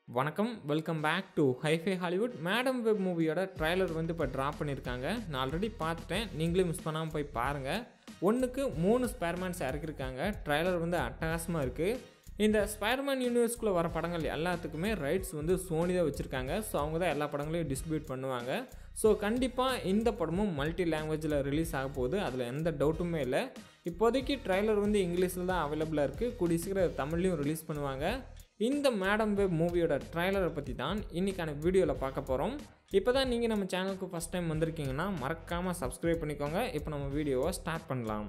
வணக்கம் welcome back to Hifihollywood. Madame Web மூவியோட trailer வந்து இப்போ ட்ராப் பண்ணியிருக்காங்க. நான் ஆல்ரெடி பார்த்துட்டேன், நீங்களே மிஸ் பண்ணாமல் போய் பாருங்கள். 1க்கு 3 ஸ்பைடர்மேன்ஸ் இறக்கிருக்காங்க. ட்ரைலர் வந்து அட்டகாசமாக இருக்குது. இந்த ஸ்பைடர்மேன் யூனிவர்ஸ்குள்ளே வர படங்கள் எல்லாத்துக்குமே ரைட்ஸ் வந்து சோனி தான் வச்சுருக்காங்க. ஸோ அவங்க தான் எல்லா படங்களையும் டிஸ்ட்ரிபியூட் பண்ணுவாங்க. ஸோ கண்டிப்பாக இந்த படமும் மல்டி லாங்குவேஜில் ரிலீஸ் ஆக போகுது, அதில் எந்த டவுட்டுமே இல்லை. இப்போதைக்கு ட்ரைலர் வந்து இங்கிலீஷில் தான் அவைலபிளாக இருக்குது. கூடிய சீக்கிரம் தமிழ்லையும் ரிலீஸ் பண்ணுவாங்க. இந்த மேடம் வெப் மூவியோட ட்ரைலரை பற்றி தான் இன்றைக்கான வீடியோவில் பார்க்க போகிறோம். இப்போ தான் நீங்கள் நம்ம சேனலுக்கு ஃபஸ்ட் டைம் வந்திருக்கீங்கன்னா மறக்காமல் சப்ஸ்கிரைப் பண்ணிக்கோங்க. இப்போ நம்ம வீடியோவை ஸ்டார்ட் பண்ணலாம்.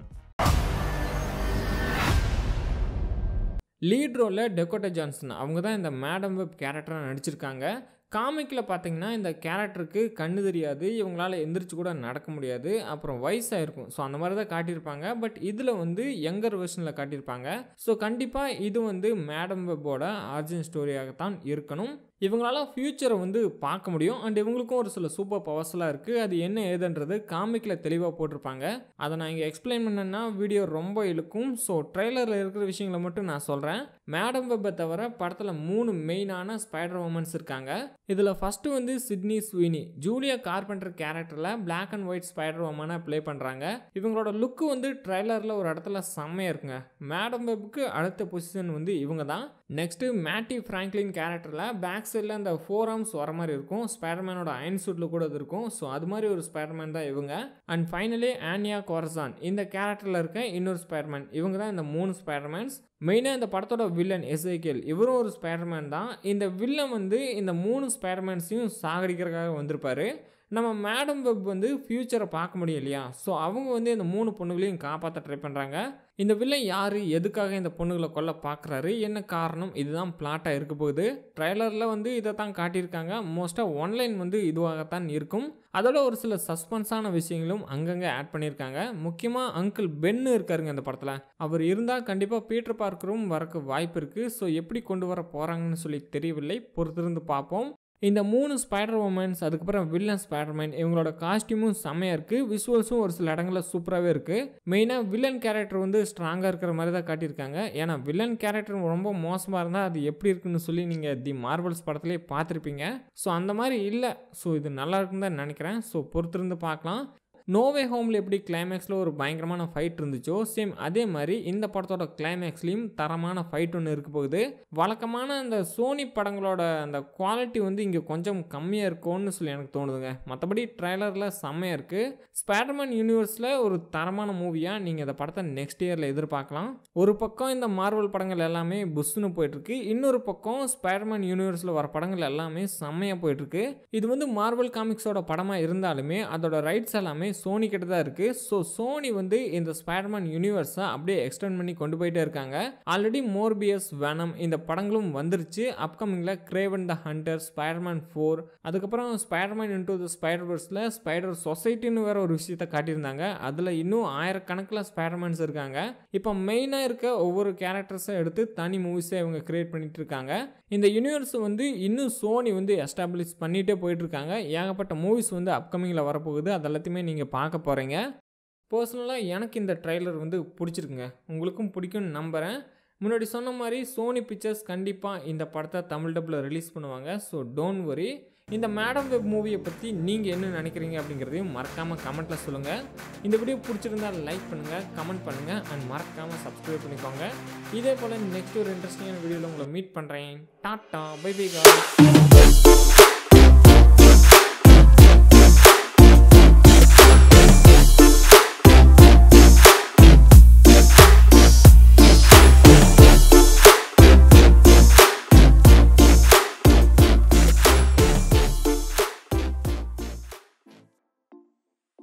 லீட் ரோலில் டெக்கோட்டா ஜான்சன் அவங்க தான் இந்த மேடம் வெப் கேரக்டராக நடிச்சிருக்காங்க. காமிக்கில் பார்த்தீங்கன்னா இந்த கேரக்டருக்கு கண்ணு தெரியாது, இவங்களால் எந்திரிச்சு கூட நடக்க முடியாது, அப்புறம் வயசாக இருக்கும். ஸோ அந்த மாதிரி தான் காட்டியிருப்பாங்க. பட் இதில் வந்து யங்கர் வெர்ஷனில் காட்டியிருப்பாங்க. ஸோ கண்டிப்பாக இது வந்து மேடம் வெப்போட ஆரிஜின் ஸ்டோரியாகத்தான் இருக்கணும். இவங்களால ஃப்யூச்சரை வந்து பார்க்க முடியும். அண்ட் இவங்களுக்கும் ஒரு சில சூப்பர் பவர்ஸ்லாம் இருக்குது. அது என்ன ஏதுன்றது காமிக்கில் தெளிவாக போட்டிருப்பாங்க. அதை நான் இங்கே எக்ஸ்பிளைன் பண்ணேன்னா வீடியோ ரொம்ப இழுக்கும். ஸோ ட்ரெய்லரில் இருக்கிற விஷயங்களை மட்டும் நான் சொல்கிறேன். மேடம் வெப்பை தவிர படத்தில் 3 மெயினான ஸ்பைடர் உமன்ஸ் இருக்காங்க. இதில் ஃபஸ்ட்டு வந்து சிட்னி ஸ்வீனி, ஜூலியா கார்பெண்டர் கேரக்டரில் பிளாக் அண்ட் ஒயிட் ஸ்பைடர் உமனை ப்ளே பண்ணுறாங்க. இவங்களோட லுக்கு வந்து ட்ரெய்லரில் ஒரு இடத்துல செம்மையாக இருக்குங்க. மேடம் வெப்புக்கு அடுத்த பொசிஷன் வந்து இவங்க தான். நெக்ஸ்ட்டு மேட்டி ஃப்ராங்க்லின் கேரக்டரில் பேக் சைடில் அந்த 4 ஆர்ம்ஸ் வர மாதிரி இருக்கும். ஸ்பைடர்மேனோட அயன் சூட்டில் கூட அது இருக்கும். ஸோ அது மாதிரி ஒரு ஸ்பைடர்மேன் தான் இவங்க. அண்ட் ஃபைனலி ஆனியா கோரசான் இந்த கேரக்டரில் இருக்க இன்னொரு ஸ்பைடர்மேன். இவங்க தான் இந்த 3 ஸ்பைடர்மேன்ஸ். மெயினாக இந்த படத்தோட வில்லன் எசேக்கியல், இவரும் ஒரு ஸ்பைடர்மேன் தான். இந்த வில்லன் வந்து இந்த 3 ஸ்பைடர்மேன்ஸையும் சாகடிக்கிறதுக்காக வந்திருப்பாரு. நம்ம மேடம் வெப் வந்து ஃப்யூச்சரை பார்க்க முடியும் இல்லையா? ஸோ அவங்க வந்து இந்த 3 பொண்ணுகளையும் காப்பாற்ற ட்ரை பண்ணுறாங்க. இந்த வில்லன் யார், எதுக்காக இந்த பொண்ணுகளை கொல்ல பார்க்குறாரு, என்ன காரணம், இதுதான் பிளாட்டாக இருக்க போகுது. ட்ரைலரில் வந்து இதை தான் காட்டியிருக்காங்க. மோஸ்ட்டாக ஒன்லைன் வந்து இதுவாகத்தான் இருக்கும். அதோட ஒரு சில சஸ்பென்ஸான விஷயங்களும் அங்கங்கே ஆட் பண்ணியிருக்காங்க. முக்கியமாக அங்கிள் பென்னு இருக்காருங்க இந்த படத்தில். அவர் இருந்தால் கண்டிப்பாக பீட்டர் பார்க்கரும் வரக்கு வாய்ப்பு இருக்குது. ஸோ எப்படி கொண்டு வர போகிறாங்கன்னு சொல்லி தெரியவில்லை, பொறுத்திருந்து பார்ப்போம். இந்த 3 ஸ்பைடர் உமன்ஸ், அதுக்கப்புறம் வில்லன் ஸ்பைடர்மேன், இவங்களோட காஸ்டியூமும் செம்மையாக இருக்குது. விஷுவல்ஸும் ஒரு சில இடங்களில் சூப்பராகவே இருக்குது. மெயினாக வில்லன் கேரக்டர் வந்து ஸ்ட்ராங்காக இருக்கிற மாதிரி தான் காட்டியிருக்காங்க. ஏன்னா வில்லன் கேரக்டர் ரொம்ப மோசமாக இருந்தால் அது எப்படி இருக்குன்னு சொல்லி நீங்கள் தி மார்வல்ஸ் படத்துலேயே பார்த்துருப்பீங்க. ஸோ அந்த மாதிரி இல்லை. ஸோ இது நல்லா இருக்குன்னு தான் நினைக்கிறேன். ஸோ பொறுத்திருந்து பார்க்கலாம். நோவே ஹோமில் எப்படி கிளைமேக்ஸில் ஒரு பயங்கரமான ஃபைட் இருந்துச்சோ, சேம் அதே மாதிரி இந்த படத்தோட கிளைமேக்ஸ்லேயும் தரமான ஃபைட் ஒன்று இருக்க போகுது. வழக்கமான அந்த சோனி படங்களோட அந்த குவாலிட்டி வந்து இங்கே கொஞ்சம் கம்மியாக இருக்கும்னு சொல்லி எனக்கு தோணுதுங்க. மற்றபடி ட்ரைலரில் செம்மையாக இருக்குது. ஸ்பைடர்மேன் யூனிவர்ஸில் ஒரு தரமான மூவியாக நீங்கள் இந்த படத்தை நெக்ஸ்ட் இயரில் எதிர்பார்க்கலாம். ஒரு பக்கம் இந்த மார்வல் படங்கள் எல்லாமே புஷ்னு போயிட்டுருக்கு, இன்னொரு பக்கம் ஸ்பைடர்மேன் யூனிவர்ஸில் வர படங்கள் எல்லாமே செம்மையாக போயிட்டுருக்கு. இது வந்து மார்வல் காமிக்ஸோட படமாக இருந்தாலுமே அதோட ரைட்ஸ் எல்லாமே சோனி கிட்ட தான் இருக்கு. ஸோ சோனி வந்து இந்த ஸ்பைடர்மேன் யூனிவர்ஸை அப்படியே எக்ஸ்டெண்ட் பண்ணி கொண்டு போயிட்டே இருக்காங்க. ஆல்ரெடி மோர்பியஸ், வெனம் இந்த படங்களும் வந்துருச்சு. அப்கமிங்கில் கிரேவன் த ஹண்டர், ஸ்பைடர்மேன் 4, அதுக்கப்புறம் ஸ்பைடர்மேன் இன்டூ த ஸ்பைடர்வர்ஸில் ஸ்பைடர் சொசைட்டின்னு வேற ஒரு விஷயத்தை காட்டியிருந்தாங்க. அதில் இன்னும் ஆயிரக்கணக்கில் ஸ்பைடர்மேன்ஸ் இருக்காங்க. இப்போ மெயினாக இருக்க ஒவ்வொரு கேரக்டர்ஸை எடுத்து தனி மூவிஸை இவங்க கிரியேட் பண்ணிட்டு இருக்காங்க. இந்த யூனிவர்ஸ் வந்து இன்னும் சோனி வந்து எஸ்டாப்ளிஷ் பண்ணிகிட்டே போயிட்டு இருக்காங்க. ஏகப்பட்ட மூவிஸ் வந்து அப்கமிங்கில் வரப்போகுது. அது எல்லாத்தையுமே நீங்கள் பார்க்க போகிறீங்க. பர்சனலாக எனக்கு இந்த ட்ரைலர் வந்து பிடிச்சிருக்குங்க. உங்களுக்கும் பிடிக்கும்னு நம்புகிறேன். முன்னாடி சொன்ன மாதிரி சோனி பிக்சர்ஸ் கண்டிப்பாக இந்த படத்தை தமிழ் டப்பில் ரிலீஸ் பண்ணுவாங்க. So don't worry. இந்த மேடம் வெப் மூவியை பற்றி நீங்கள் என்ன நினைக்கிறீங்க அப்படிங்கிறதையும் மறக்காமல் கமெண்ட்டில் சொல்லுங்கள். இந்த வீடியோ பிடிச்சிருந்தால் லைக் பண்ணுங்கள், கமெண்ட் பண்ணுங்கள், அண்ட் மறக்காமல் சப்ஸ்கிரைப் பண்ணிக்கோங்க. இதே போல் நெக்ஸ்ட் ஒரு இன்ட்ரெஸ்டிங்கான வீடியோவில் உங்களை மீட் பண்ணுறேன். Tata, bye bye guys.